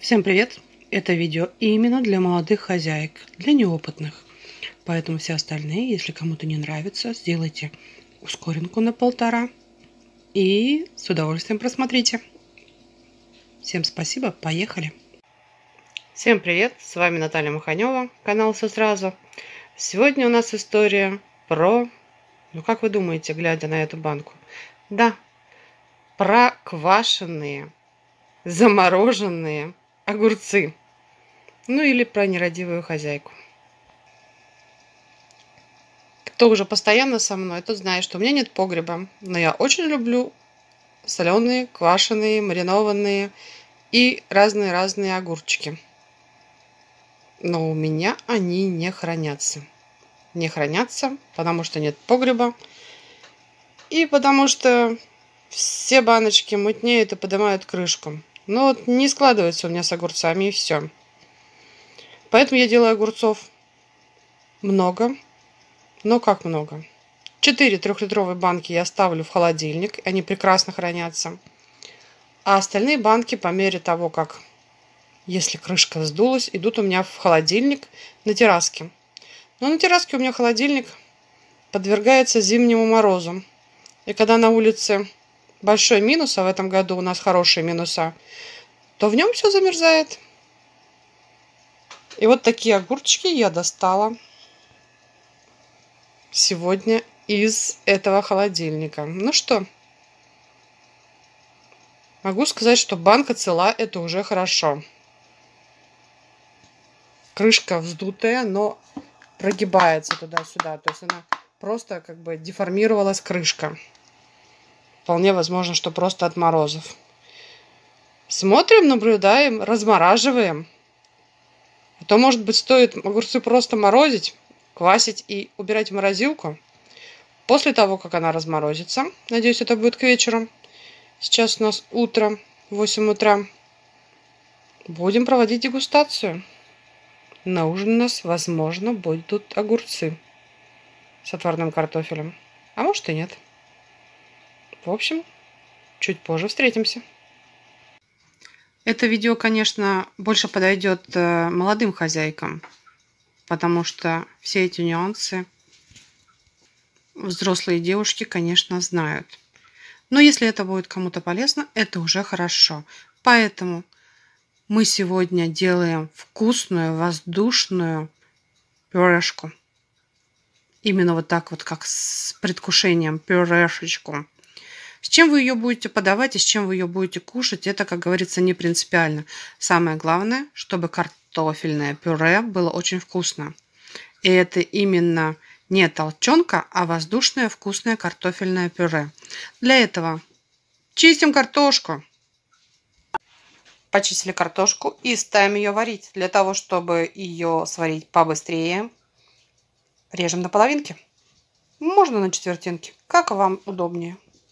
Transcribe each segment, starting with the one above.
Всем привет! Это видео именно для молодых хозяек, для неопытных. Поэтому все остальные, если кому-то не нравится, сделайте ускоренку на 1,5 и с удовольствием просмотрите. Всем спасибо, поехали! Всем привет! С вами Наталья Маханева, канал «Все сразу». Сегодня у нас история про, как вы думаете, глядя на эту банку? Да, про квашеные, замороженные огурцы. Ну или про нерадивую хозяйку. Кто уже постоянно со мной, тот знает, что у меня нет погреба. Но я очень люблю соленые, квашеные, маринованные и разные-разные огурчики. Но у меня они не хранятся. Не хранятся, потому что нет погреба. И потому что все баночки мутнеют и поднимают крышку. Но вот не складывается у меня с огурцами, и все. Поэтому я делаю огурцов много. Но как много? 4 трехлитровые банки я ставлю в холодильник. Они прекрасно хранятся. А остальные банки по мере того, как, если крышка сдулась, идут у меня в холодильник на терраске. Но на терраске у меня холодильник подвергается зимнему морозу. И когда на улице большой минус, а в этом году у нас хорошие минуса, то в нем все замерзает. И вот такие огурчики я достала сегодня из этого холодильника. Ну что, могу сказать, что банка цела, это уже хорошо. Крышка вздутая, но прогибается туда-сюда. То есть она просто как бы деформировалась, крышка. Вполне возможно, что просто от морозов. Смотрим, наблюдаем, размораживаем. А то, может быть, стоит огурцы просто морозить, квасить и убирать в морозилку. После того, как она разморозится, надеюсь, это будет к вечеру. Сейчас у нас утро, 8 утра. Будем проводить дегустацию. На ужин у нас, возможно, будут огурцы с отварным картофелем. А может и нет. В общем, чуть позже встретимся. Это видео, конечно, больше подойдет молодым хозяйкам, потому что все эти нюансы взрослые девушки, конечно, знают. Но если это будет кому-то полезно, это уже хорошо. Поэтому мы сегодня делаем вкусную воздушную пюрешку. Именно вот так вот, как с предвкушением, пюрешечку. С чем вы ее будете подавать и с чем вы ее будете кушать, это, как говорится, не принципиально. Самое главное, чтобы картофельное пюре было очень вкусно. И это именно не толченка, а воздушное вкусное картофельное пюре. Для этого чистим картошку. Почистили картошку и ставим ее варить. Для того, чтобы ее сварить побыстрее, режем на половинки. Можно на четвертинки, как вам удобнее.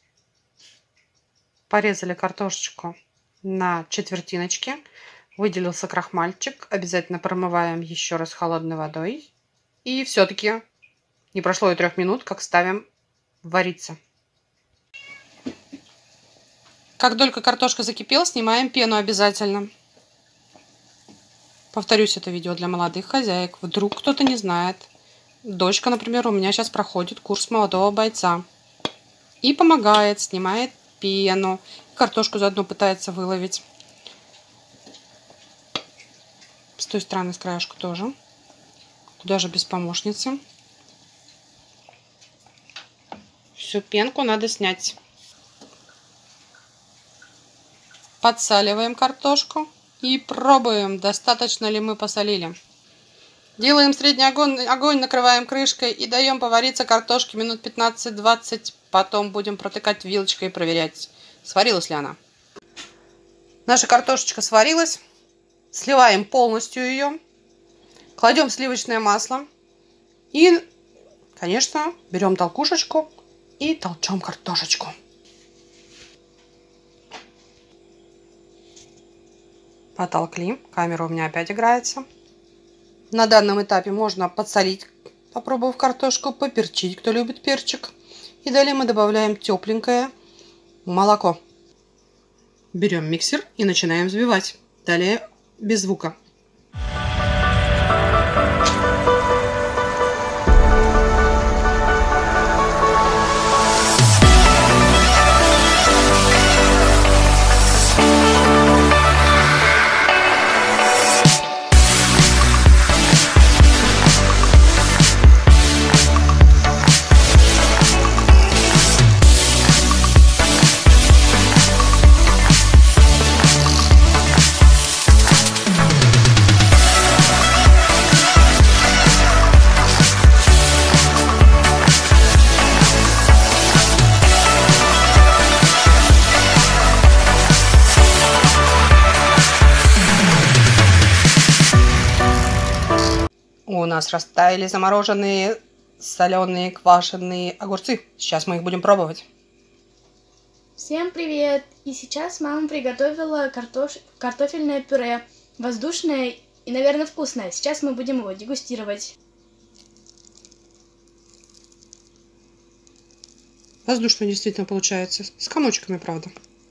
Порезали картошечку на четвертиночки. Выделился крахмальчик. Обязательно промываем еще раз холодной водой. И все-таки не прошло и 3 минут, как ставим вариться. Как только картошка закипела, снимаем пену обязательно. Повторюсь, это видео для молодых хозяек. Вдруг кто-то не знает. Дочка, например, у меня сейчас проходит курс молодого бойца. И помогает, снимает пену. Картошку заодно пытается выловить. С той стороны, с краешку тоже. Туда же без помощницы. Всю пенку надо снять. Подсаливаем картошку и пробуем, достаточно ли мы посолили. Делаем средний огонь, накрываем крышкой и даем повариться картошке минут 15-20. Потом будем протыкать вилочкой и проверять, сварилась ли она. Наша картошечка сварилась. Сливаем полностью ее. Кладем сливочное масло. И, конечно, берем толкушечку и толчем картошечку. Потолкли. Камера у меня опять играется. На данном этапе можно подсолить, попробовав картошку, поперчить, кто любит перчик. И далее мы добавляем тепленькое молоко. Берем миксер и начинаем взбивать. Далее без звука. У нас растаяли замороженные соленые квашеные огурцы. Сейчас мы их будем пробовать. Всем привет! И сейчас мама приготовила картофельное пюре. Воздушное и, наверное, вкусное. Сейчас мы будем его дегустировать. Воздушное действительно получается. С комочками, правда.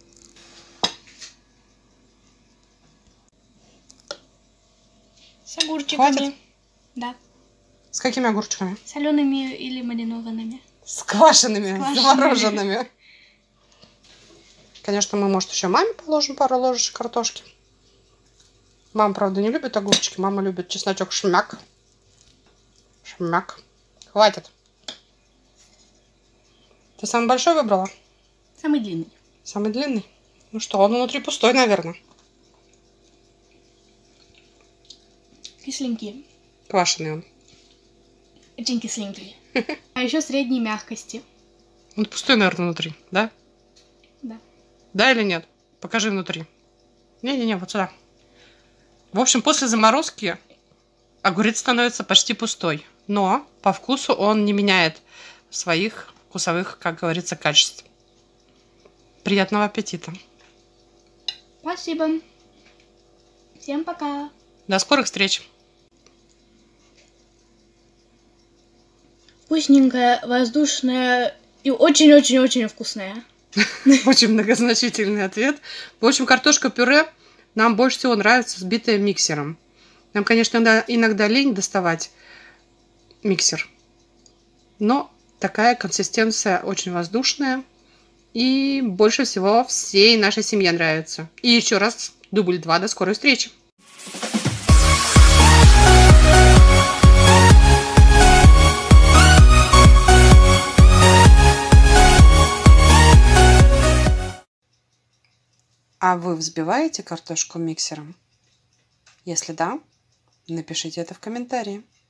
С огурчиками. Хватит? Да. С какими огурчиками? Солеными или маринованными. С квашеными, замороженными. Конечно, мы, может, еще маме положим пару ложечек картошки. Мама, правда, не любит огурчики. Мама любит чесночок шмяк. Шмяк. Хватит. Ты самый большой выбрала? Самый длинный. Самый длинный? Ну что, он внутри пустой, наверное. Кисленький. Квашеный он. Очень кисленький. А еще средней мягкости. Он пустой, наверное, внутри, да? Да. Да или нет? Покажи внутри. Не-не-не, вот сюда. В общем, после заморозки огурец становится почти пустой. Но по вкусу он не меняет своих вкусовых, как говорится, качеств. Приятного аппетита. Спасибо. Всем пока. До скорых встреч. Вкусненькая, воздушная и очень-очень-очень вкусная. Очень многозначительный ответ. В общем, картошка-пюре нам больше всего нравится взбитая миксером. Нам, конечно, иногда лень доставать миксер. Но такая консистенция очень воздушная. И больше всего всей нашей семье нравится. И еще раз, дубль 2. До скорой встречи. А вы взбиваете картошку миксером? Если да, напишите это в комментарии.